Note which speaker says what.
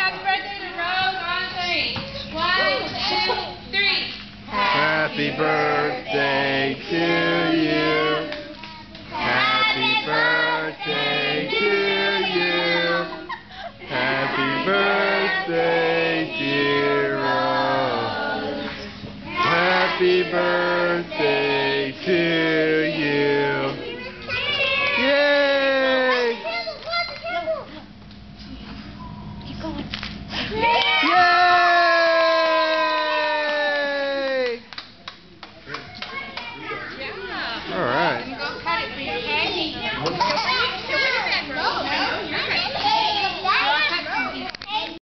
Speaker 1: happy birthday to Rose on three. 1, 2, 3.
Speaker 2: Happy birthday to you. Happy birthday to you. Happy birthday, dear Rose. Happy birthday to you.